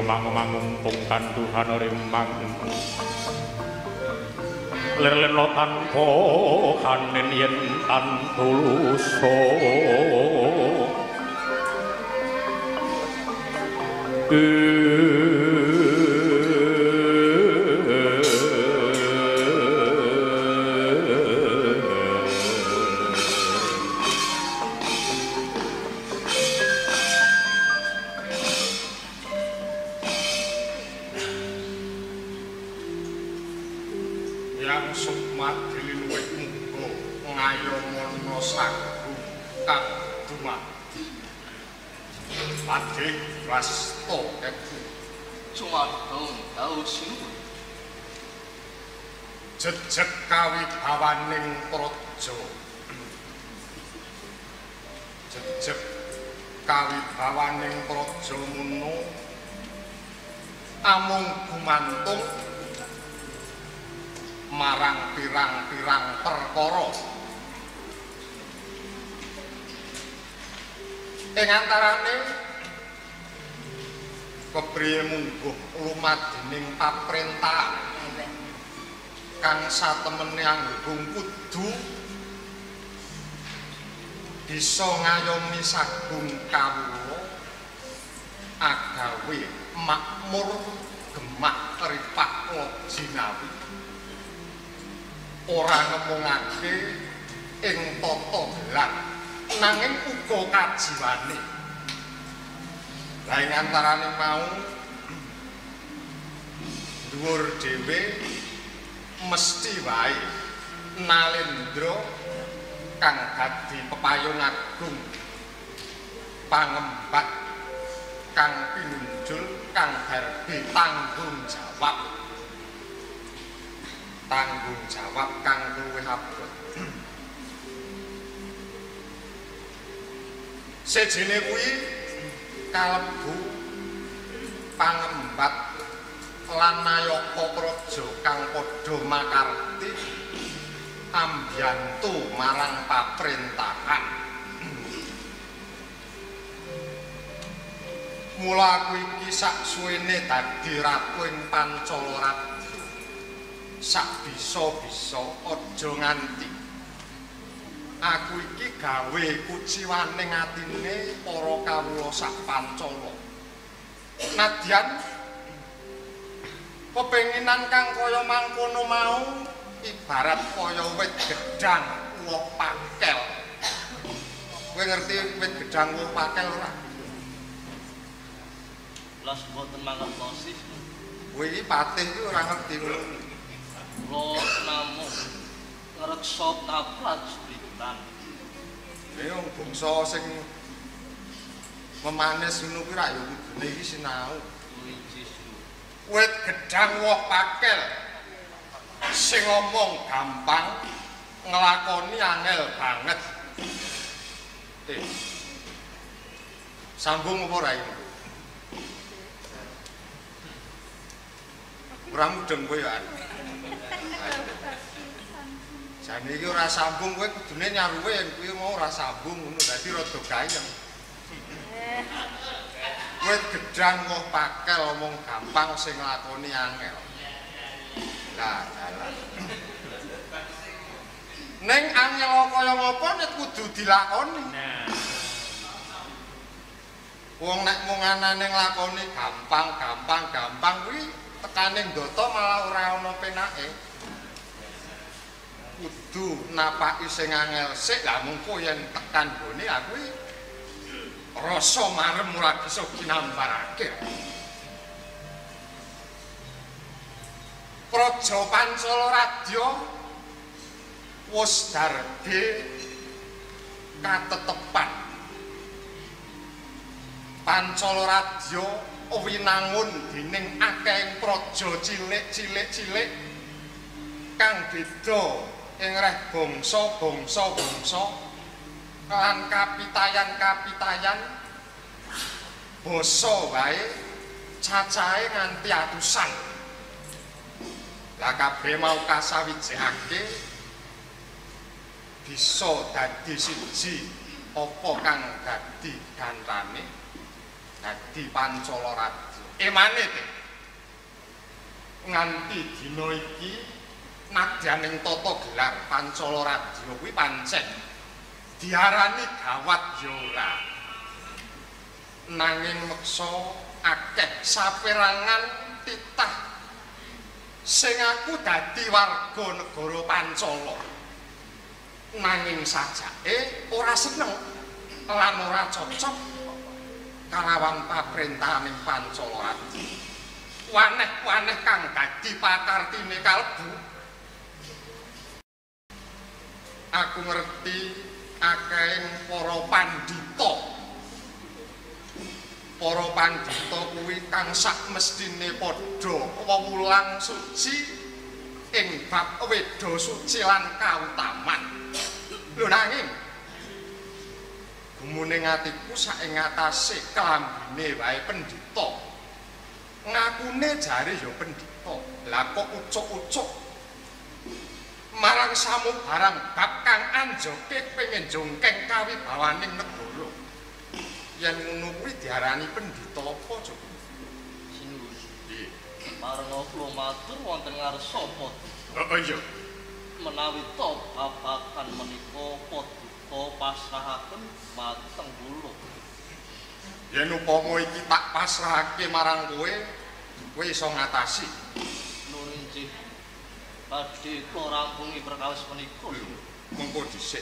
mangumpung kanduhan rimang lir-lirno tanpa kanen yen tantuluso jejeg kawibawaning praja jejeg kawibawaning praja muno amung gumantung marang pirang-pirang perkara ing antarane kepriye mungguh lumadening paprentah kang satemene anggung kudu bisa ngayomi sagung kawula agawe makmur gemak ripak jinawi ora ngemungake ing tata gelar nanging uga kajiwane la ing antarane mau dhuwur dhewe mesti wae Nalendra kang dadi pepayung agung pangembat kang pinunjul kang darbe tanggung jawab kang luwih abot sejene kuwi kalebu pangembat lan nayaka praja kang padha makarti ambiyantu marang paprentahan mula aku iki saksuwene dadi ratu ing Pancalaradya sak bisa-bisa aja nganti aku iki gawe kuciwaning atine para kawula sak Pancala nadyan pepenginan kang kaya mangkono mau ibarat kaya wit gedhang woh pakel. Kowe ngerti wit gedhang woh pakel ora? Las boten mangertosi. Kowe iki patih iki ora ngerti ngono. Kula namung ngreksa taprat suritan. Ya bangsa sing memanis ngono kuwi ra ya kudune iki sinau. Wit gedhang woh pakel sing ngomong gampang nglakoni angel banget. Sambung apa ora iki? Ora mudeng kowe ya. Jane iki ora sambung kowe kudune nyaruwe yen kuwi mau ora sambung ngono dadi rada gayeng. Wit gedhang woh pakel omong gampang sing nglakoni angel. Lah dalan. Ning angel kaya ngapa nek kudu dilakoni? Nah. Wong nek mung anane nglakoni gampang kuwi tekane ndata malah ora ana penake. Kudu napaki sing angel sik lah mengko yen tekan gone aku rasa marem ora bisa ginambarake. Praja Pancalaradya wis darbe katetepan. Pancalaradya winangun dening akeh praja cilik-cilik kang beda ing reh bangsa lan kapitayan basa wae cacahe nganti atusan. Lah kabeh mau kasawijekake bisa dadi siji apa kang dadi gantane dadi Pancalaradya. emane teh nganti dina iki nadyaning tata gelar Pancala Radya kuwi pancen diarani gawat ya ora nanging meksa akeh saperangan titah sing aku dadi warga negara Pancala nanging sajake ora seneng lan ora cocok kalawan paprentaning Pancala Radya waneh-waneh kang dadi pakartine kalbu aku ngerti akehing para pandhita kuwi kang sak mestine padha wewulang suci ing bab weda suci lan kautaman lho nanging gumuning atiku sak ing atase kelambine wae pendhita ngakune jare ya pendhita lah kok ucuk-ucuk marang samubarang bab kang anjoke pengen jongkeng kawibawaning negara yen ngono kuwi diarani pendhita apa coba Sinus marang kula matur wonten ngarsa iya menawi to babakan menika paduka pasrahaken mateng kula yen upama iki tak pasrahake marang kowe iso ngatasi nuwun inggih badhe kula rampungi perkawis menika mengko dhisik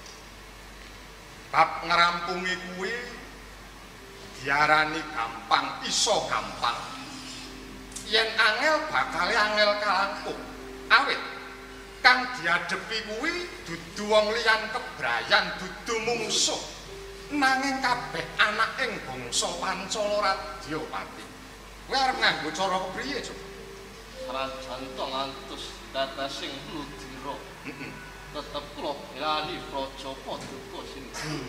bab ngerampungi kuwi diarani gampang iso gampang yen angel bakal angel kalangkung awit kang diadepi kuwi dudu wong liyan kebrayan dudu mungsuh nanging kabeh anak ing bangsa Pancala Radya Pati kowe arep nganggo cara kepriye coba Rajan to ngantos datasing ludira tetep kula belani praja paduka sini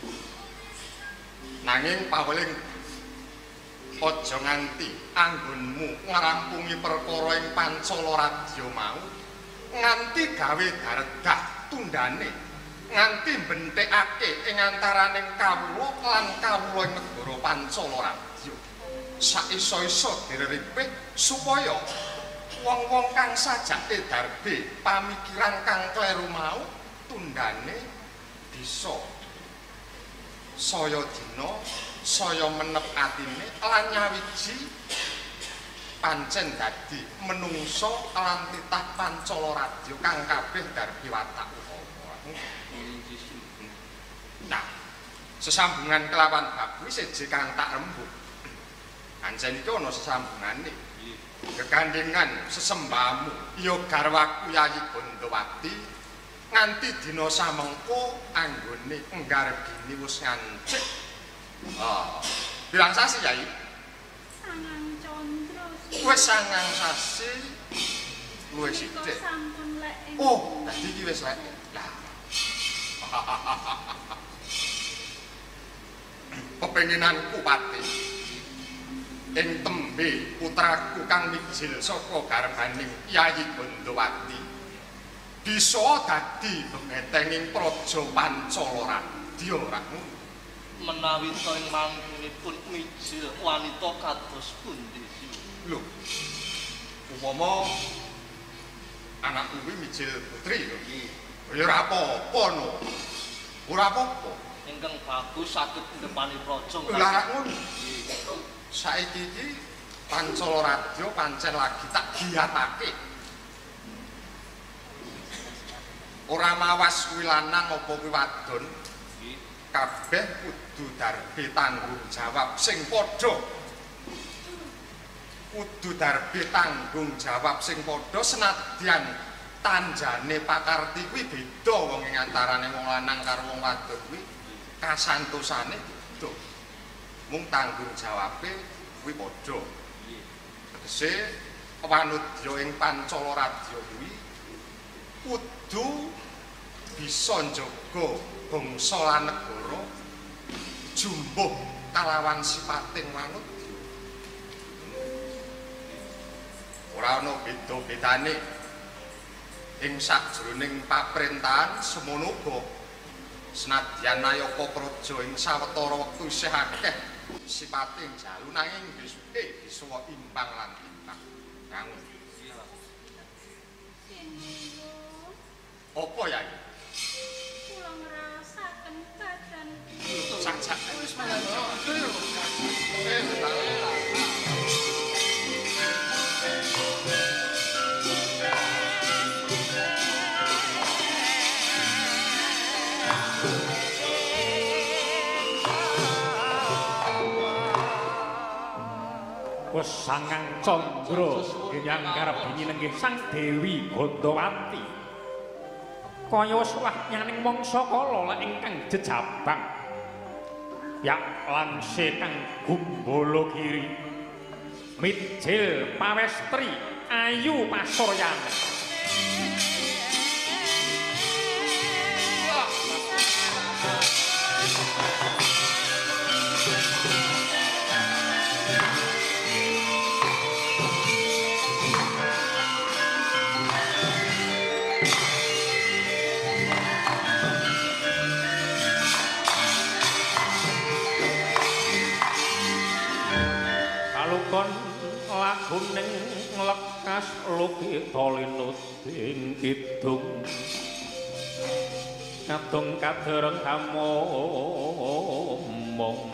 nanging paweling aja nganti anggonmu ngrampungi perkara ing Pancala Radya mau nganti gawe daredah tundane nganti bentekake ing antaraning kawula lan kawula ing negara Pancala Radya saiso-iso direripih supaya wong-wong kang sajake darbe pamikiran kang kleru mau tundane bisa saya dina saya menep atine lan nyawiji pancen dadi menungso lan titah Pancala Radya kang kabeh darbe watak nah sesambungan kelawan bab kuwi seje kang tak rembug pancen iki ana sesambungane gegandhengan sesembahmu ya garwaku Yayi Gondowati nganti dina samengko anggone nggargini wis ngancik bilang sasi Yayi sangang condro wis sangang sasi luwih sithik sampun lek oh dadi iki wis lek lah kepenginanku Pati ing tembe putraku kang mijil saka garbaning Yayi Gondowati bisa dadi bebetenging praja Pancala Radya ora menawi to ing mangkunipun mijil wanita kados pundi lho upama anakku kuwi mijil putri lho ya ora apa-apa no ora apa-apa ingkang bagus saged ndepani praja lah ngono saiki iki Pancala Radya pancen lagi tak giyatake ora mawas kuwi lanang apa kuwi wadon kabeh kudu darbe tanggung jawab sing padha kudu darbe tanggung jawab sing padha senadyan tanjane pakarti kuwi beda wong ing antarané wong lanang karo wong wadon kuwi kasantosane beda mung tanggung jawabe kuwi padha tegese wanudya ing Pancala Radya kuwi kudu bisa njaga bangsa lan negara jumbuh kalawan sipating wanudya ora ana beda-bedane ing sajroning paprentahan semono uga senadyan ayaka praja ing sawetara wektu isih akeh sipate jalu nanging besuke bisa imbang lan timbang. Kang. Apa ya? Kula ngrasaken badan Sak-sak wis malah. Wes sangang Candra yang karep nyinenggih Sang Dewi Gondowati. Kaya wis wahyaning mangsa kala lek ingkang jejabang. Yak lan sekang Gumbala Giri. Mijil pawestri ayu pasuryan. Kalukon laguning lekas lukita linuding kidung kadung kadereng kamomong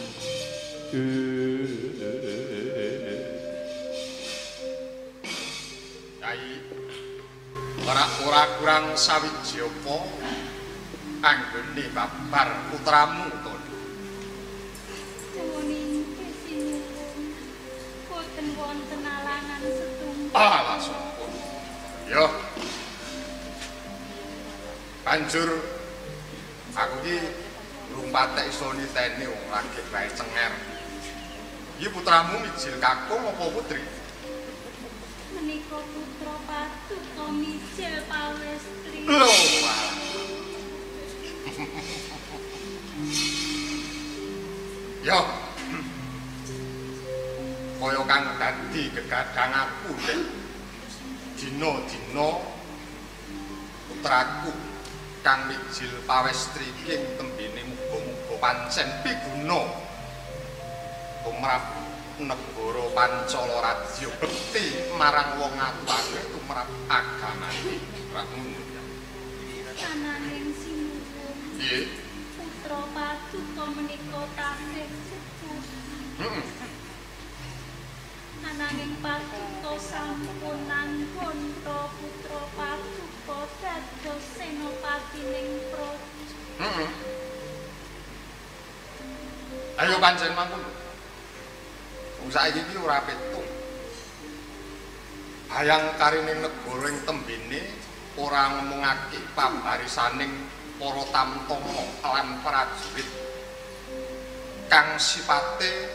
Kyai ora kurang sawiji apa anggone babar putramu to. wonten alangan setunggal. Alah sampun. Yo. Banjur aku iki ngrumpatek iso niteni wong lagi bae cenger. Iki putramu mijil kakung apa putri? Menika putra Patuka mijil pawestri. Lho. Yo. Kaya kang dadi gegadang aku nek dina-dina putraku kang mijil pawestri ing tembene muga-muga pancen piguna tumrap negara Pancala Radya bekti marang wong atuane tumrap agamane. Ananging sinuwun. Piye? Putra Patuka menika taksih sepuh. Ananging Patuka sampun nanggon putra Patuka dados senopatining praja. Ayo pancen mangkon. Wong saiki iki ora petuk. Hayang karining negara ing tembene ora ngomongake pambarisaning para tamtama lan prajurit kang sipate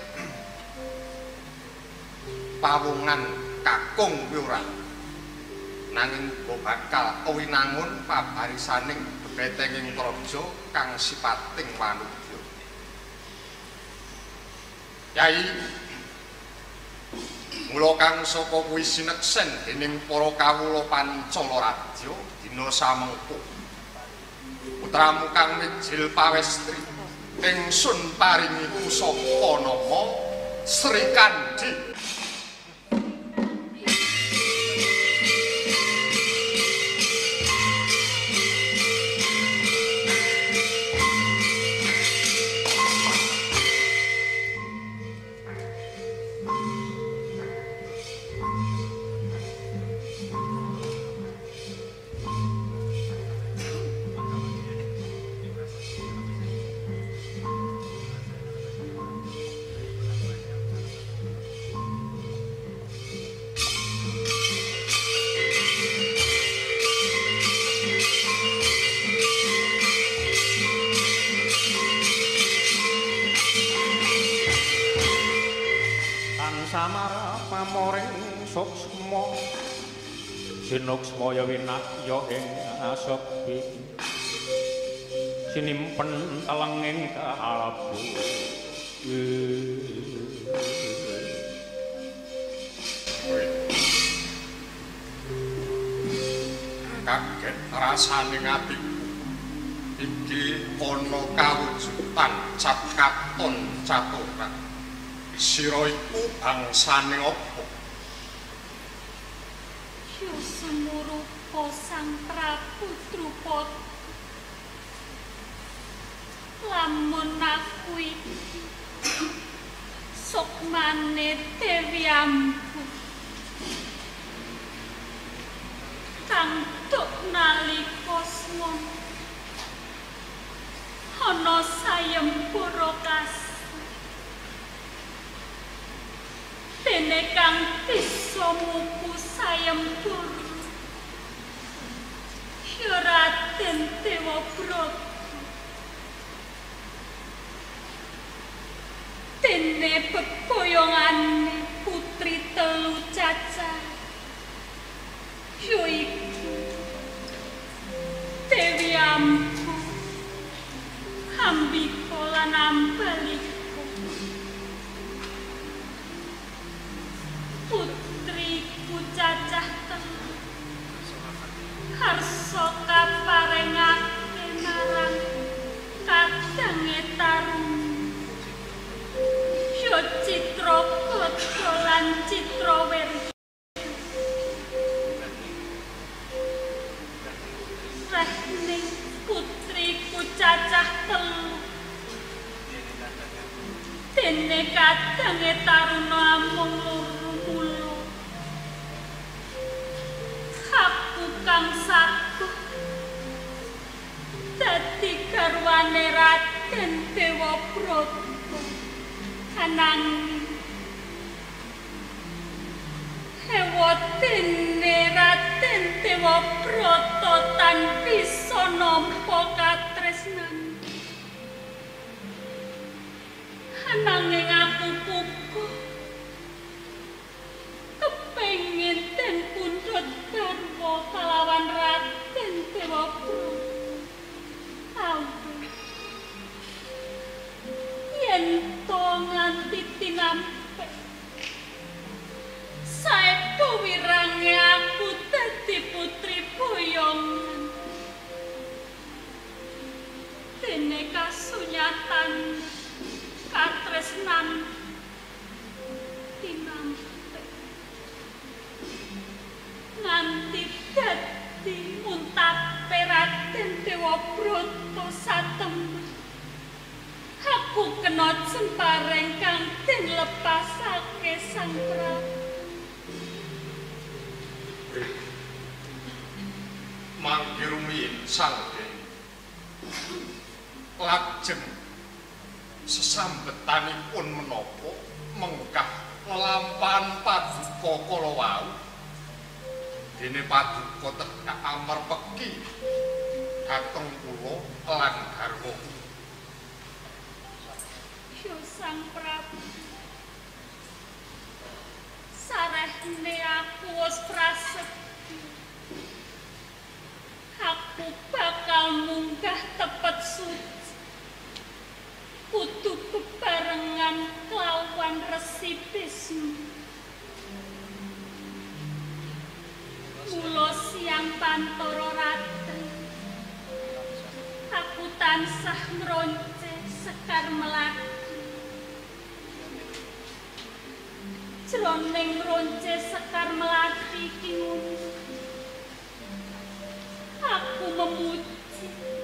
pawongan kakung kuwi ora. Nanging bakal kewinangun pabarisaning bebetenging praja kang sipating wanudya. Yai mula kang saka kuwi sineksen dening para kawula Pancala Radya dina samengko. Putramu kang mijil pawestri ingsun paringi pusaka nama Sri Kandi. Samara pamoring suksma sinuksmaya winakya ing asepi sinimpen telenging kalbu kaget rasaning atiku iki ana kawujudan cap katon caturak. Sira iku bangsane apa? Ya sumurupa Sang Prabu Drupadi. Lamun aku iki sukmane Dewi Ambu kang tuk nalika semana ana sayembara kas dene kang bisa mupu sayembara ya Raden Dewabrata dene beboyongane putri telu Caca yaiku Dewi Ambu, Ambika lan Ambalika. Putriku cacah telu harsa kaparengake marang kadange tarung ya Citragata lan Citrawerda. Rehning putriku cacah telu dene kadange taruna amung loro mula aku kang saguh dadi garwane Raden Dewabrata ananging dene Raden Dewabrata tan bisa nampa katresnan ananging aku kukuh kepengin den pundhut garwa kalawan Raden Dewabrata awit yen to nganti tinampek saestu wirange aku dadi putri boyongan dene kasunyatan katresnan tinampek nganti dadi muntape Raden Dewabrata satemah aku kena sembareng kang den lepasake Sang Prabu. Mangke rumiyin Sang Dewi lajeng sesambetanipun menapa menggah nglampahan paduka kala wau dene paduka tegak amarpeki dhateng kula lan garwa. Ya Sang Prabu sarehne aku wis prasetyo aku bakal munggah tepet suci kudu bebarengan kelawan Resi Bisma mula siang pantara Raden aku tansah ngronce Sekar Melati jroning ngronce Sekar Melati ki aku memuji,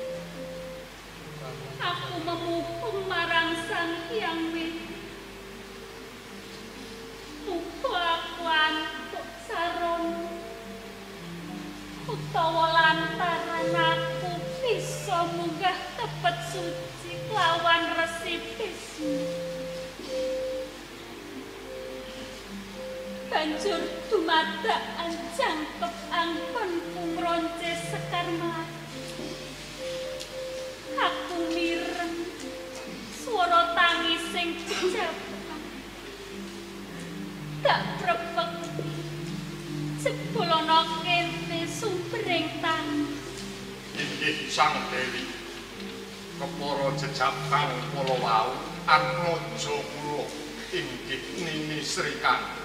aku memuhung marang Sang Hyang Widi. Muga aku antuk sarana, utawa lantaran aku bisa munggah tepet suci lawan Resi Bisma. Banjur dumadakan jangkep angkon ngronce Sekar Melati. Aku mireng swara tangis sing jabang. Tak prepek jebulana kene sumbering tangis. Inggih Sang Dewi kepara jejabang kala wau anraja kula inggih Nini Srikandi.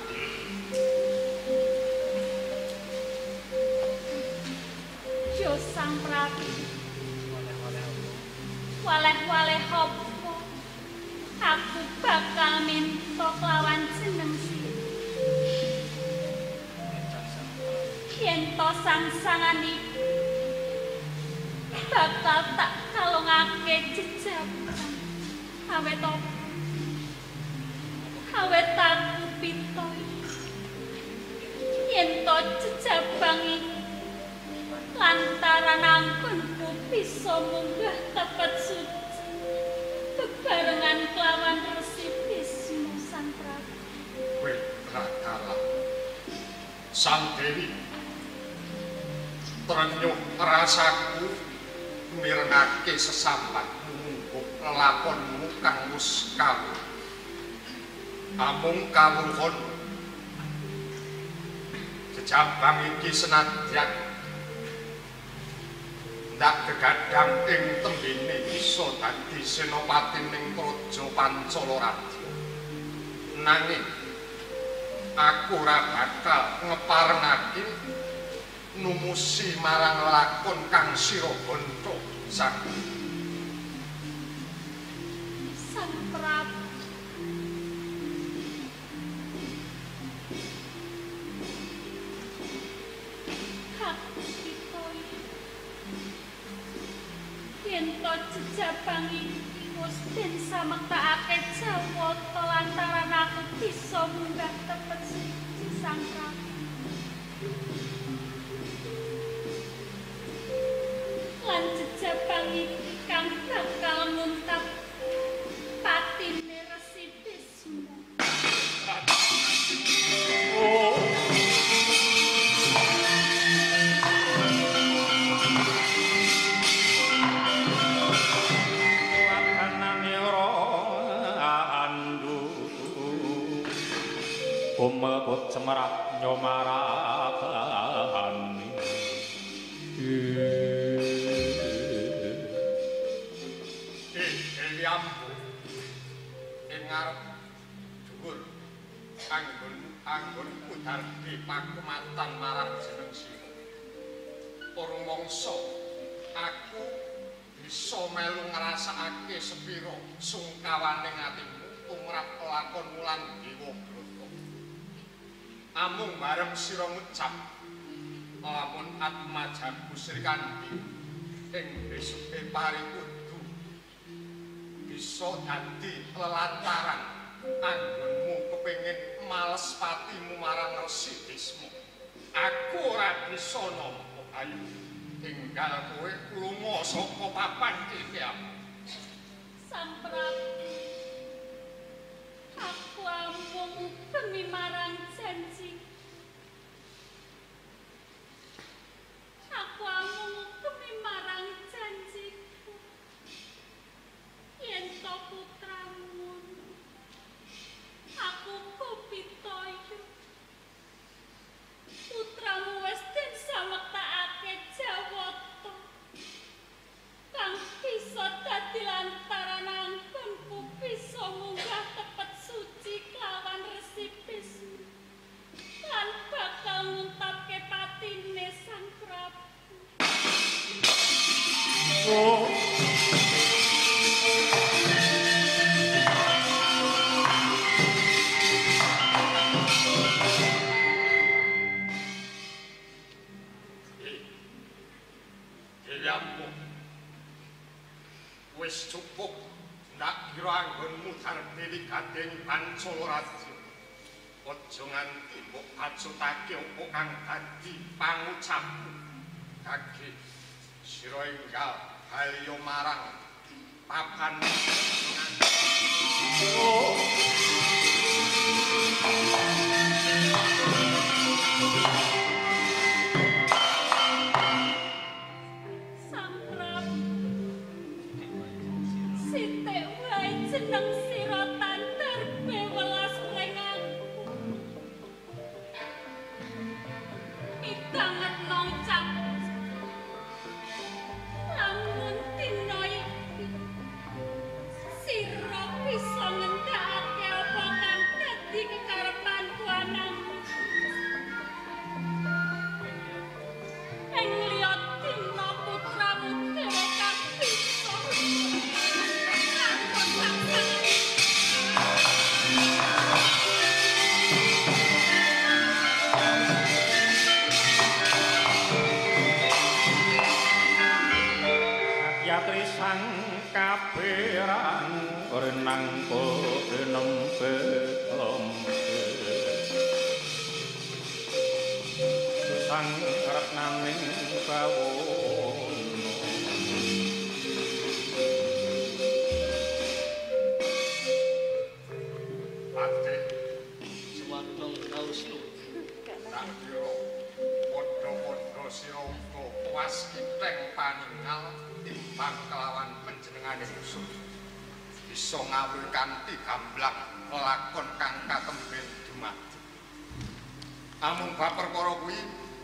Ya Sang Prabu waleh-waleh apa aku bakal minta kelawan jeneng yen to sang-sangan iku bakal tak kalungake jejaban awet aku pitoy yen to jejabang iki lantaran anggonku bisa munggah tepat suci bebarengan kelawan Resi Bisma Sang Prabu. Kowe rakalah Sang Dewi trenyuh rasaku mirengake sesambat nungguh lakonmu kang wis kawruh amung kawruhon jejabang iki senadyan ndak kegadang ing tembene iso dadi senopatining praja Pancala Radya nanging aku ora bakal ngeparengake numusi marang lakon kang sira banta Sang Prabu. Yen to jejabang iki wis den samektakake Jawata lantaran aku bisa munggah tepet suci Sang Prabu. Lan jejabang iki kang bakal ngungkap patine Resi Bisma. Kumekut cemerak nyomarakan Dewi Ambu ing ngarep dhuwur anggonku dardi pakematan marang jeneng sira rumangsa aku bisa melu ngrasakake sepira sungkawaning atimu tumrap lakon lan dewa brata amung bareng sira ngucap lamun atmajaku Srikandhi ing besuke parikudu bisa dadi lelantaran anggonmu kepengin males patimu marang Resi Bisma aku ora bisa nampa ayu tinggal kowe lunga saka papan iki Sang Prabu, aku amung demi marang janji. Aku amung demi marang janjiku. Yen to putramu, aku kupitoyo. Putramu wis den samektakake Jawata. Kang bisa dadi lantaran anggonku bisa munggah tepet suci kelawan Resi Bisma lan bakal nguntapke patine Sang Prabu. Wis cukup ndak kira anggonmu dardi kadeng Pancala Radya aja nganti mbok pacutake apa kang dadi pangucapmu kaki sira enggal baliya marang papan Jeneng sira tanter bewelas prengaku mitanget ngucap lamun dina iki sira bisa ngendhakake apa kang dadi kekarepanku anakmu ing liya dina putramu dhewe kang bisa nangko nembe sang retnaning bawono Ate Sewadong Kausnu tak yo padha-padha sira uga puas kiteng paningal timbang kelawan panjenengane musuh bisa ngawur kanthi gamblang lakon kang katemben dumadi amung bab perkara kuwi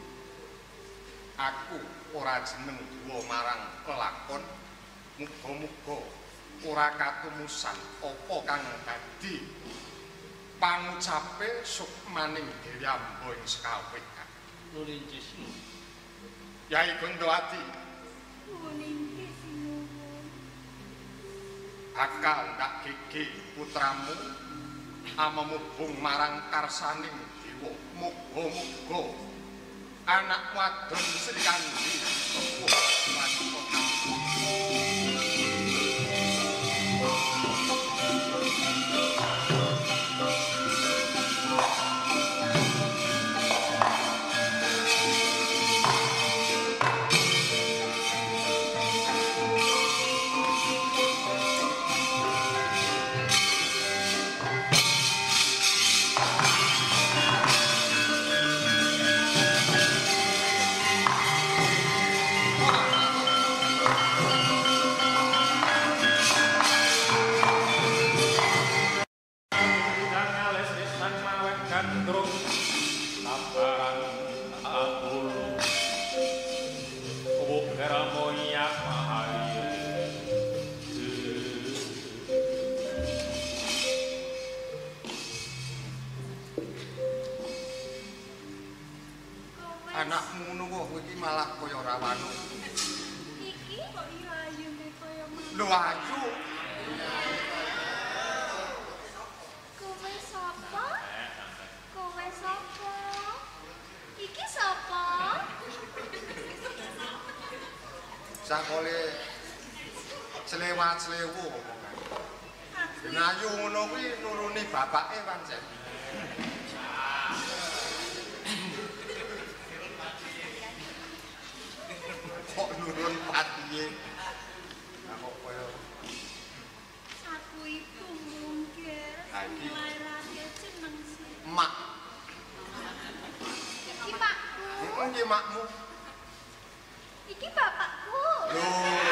aku ora jeneng duwa marang kelakon muga-muga ora katumusan apa kang dadi pangucape sukmaning Dewi Amba ing sekawit Nurin Cisnu Yai Gondowati Nuning Sinuwun. bakal ndak gigi putramu amemubung marang karsaning dewa muga-muga anak wadon Sri Kandi sepuh wanita anakmu ngono kok iki malah kaya rawanu Iki kok iya ayune kaya lho ayu kowe sapa? Kowe sapa? Iki sapa? sakole selewat-selewu ben ayu ngono kuwi nuruni bapake pancen kok nurun patiye kok kaya Aku iku mungkir Lagi. nglairake jeneng sih. mak Iki pakku. iki makmu Iki bapakku. lho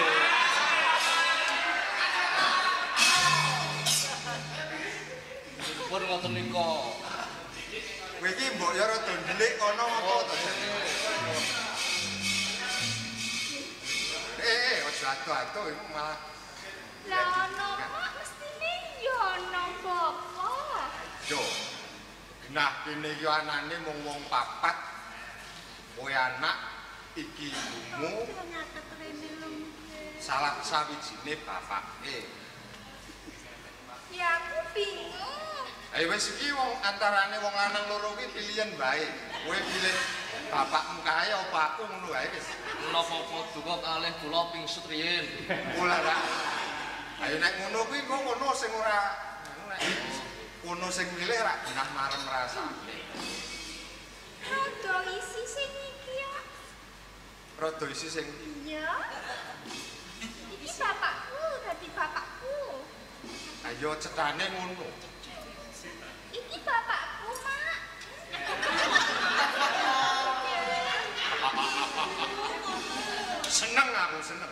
pun ngoten nika kowe iki mbok ya rada ndelik kono apa to aja ado-ado iku malah Lah ono mak mestine yo ono bapak. yo genah kene iki anane mung wong papat kowe anak iki ibumu Ternyata rene lembut. salah sawijine bapake Ya aku bingung. ayo wis iki wong antarane wong lanang loro kuwi pilihan bae kowe pilih bapakmu kae apa aku ngono wae wis menapa paduka kalih kula pingsut riyin ora ra ayo nek ngono kuwi kok ngono sing ora ngono sing milih ra genah marem rasane Rada isi sing iki ya. rada isi sing Iya. Iki bapakku, dadi bapakku. ayo cetane ngono Iki bapakku, Mak. seneng aku seneng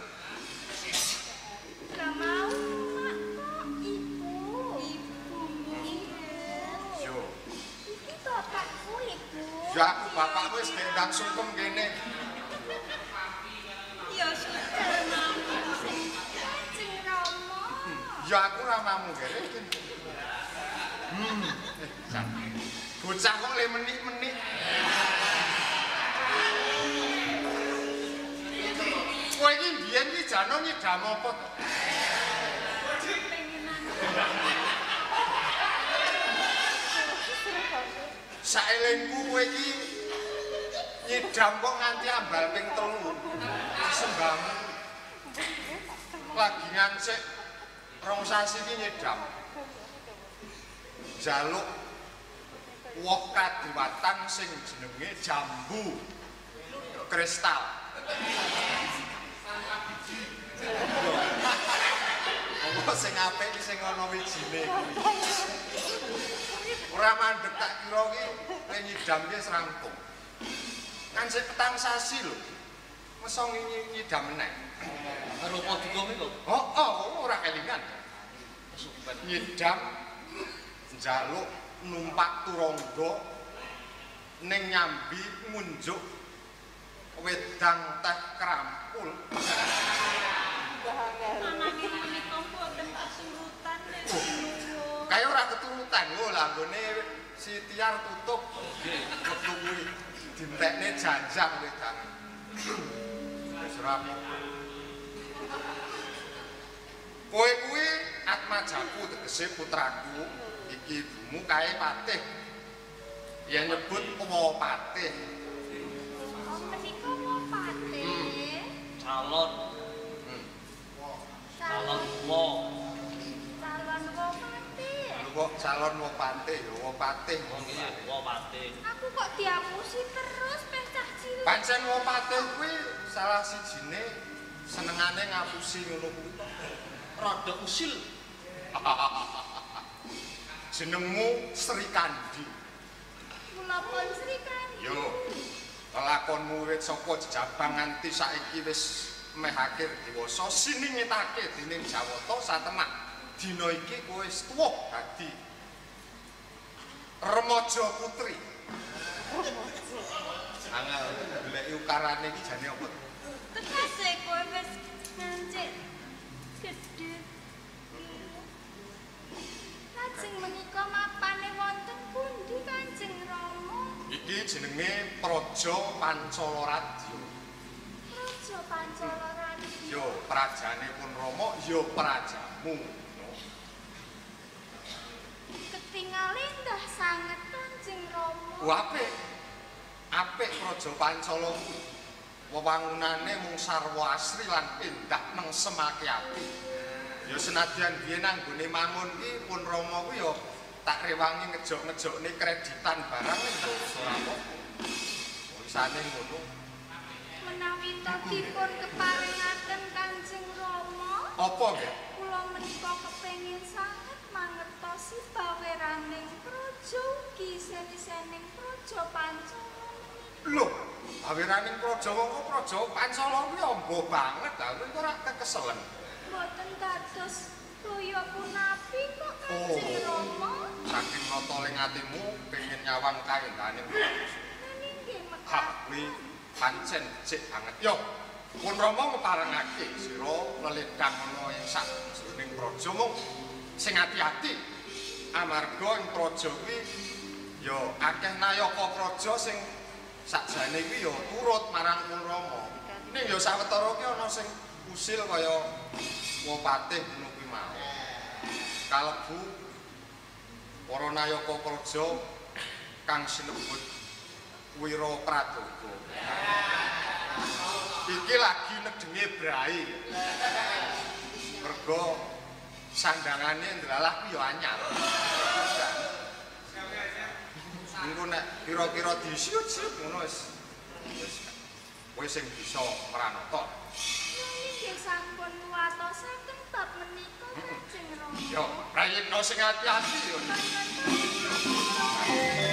Gak mau, Mak. Kok ibu? Ibumu. Iya. yo Iki bapakku, Ibu. ya aku bapakku wis gendang sungkem kene Ya sudah, Mama. Sing Rama. ya aku ramamu kene iki bocah kok le menik-menik kowe iki biyen iki jano nyidam apa to Pengenan. saelengku kowe iki nyidam kok nganti ambal ping 3 sembahmu lagi ngansik rong sasi iki nyedam. Jaluk woh kadiwatan sing jenenge jambu kristal. Apa sing apik iki sing ana wijine kuwi. Ora mandhek tak kira iki nek nyidam ki rampung. Kan sik petang sasi lho. Mesa nyidam meneh. Karo padha iki kok. Ora kelingan. Nyidam njaluk numpak turangga ning nyambi ngunjuk wedang teh krampul. Ananging menika boten keturutan nek nuwun. Kaya ora keturutan lho lah nggone si Tiar tutup wektu kuwi dintekne janjang wedang. Wis ora apa-apa. Kowe kuwi Atmajaku tegese putraku, iki ibumu kae patih. Ya nyebut Wopatih. Oh menika Wopatih. Calon Calon wo. Calon Wopatih. Kok calon Wopatih ya Wopatih. Wong iki Wopatih. Aku kok diapusi terus pecah cilik. Pancen Wopatih kuwi salah sijine senengane ngapusi ngono kuwi. Rada usil. Jenengmu Sri Kandi. Kula pun Sri Kandi. Yo. Kelakonmu wit saka jejabang nganti saiki wis meh akhir dewasa siningitake dening Jawata satemah. Dina iki kowe wis tuwa dadi remaja putri. Angel goleki ukarane iki jane apa? Tegese kowe wis ngancik gedhe. Lajeng menika mapane wonten pundi Kanjeng Rama? Iki jenenge Praja Pancalaradya. Raja Pancalaradya. Yo prajane pun Rama, yo prajamu. Ketinggal endah sanget Kanjeng Rama. Apik. Apik Praja Pancala kuwi. Wewangunane mung sarwa asri lan endah nengsemake ati. Ya senadyan biyen anggone mangun ki pun Rama kuwi ya tak rewangi ngejok-ngejokne kreditan barang ora apa. Wisane ngono. Menawi to dipun keparingaken Kanjeng Rama, Apa nggih? kula menika kepengin sanget mangertosi baweraning praja ugi seni-sening praja Pancala. Lho, awiraning praja kok praja Pancala kuwi amba banget ta, kowe ora kekeselen. Boten dados toya punapi kok Kanjeng Rama. Saking nata ing atimu pengin nyawang kaendaning Nggih mekar. hak kuwi pancen becik banget. Yo, pun Rama ngeparengake sira leledang ana ing sajroning praja mung sing ati-ati. Amarga ing praja kuwi yo akeh nayaka praja sing sakjane kuwi yo turut marang pun Rama. Ning yo sawetara ki ana sing usil kaya Wopatih ngono kuwi mau. Kalebu para nayaka praja kang sinebut Wira Pradoga. Iki lagi nedenge brai. Mergo sandangane ndelalah kuwi yo anyar. Engko nek kira-kira disiut-siut ngono wis kowe sing bisa mranata. Nggih sampun watosaken bab menika Kanjeng Rama. Yo, prayitna sing ati-ati yo. Kanjeng Rama.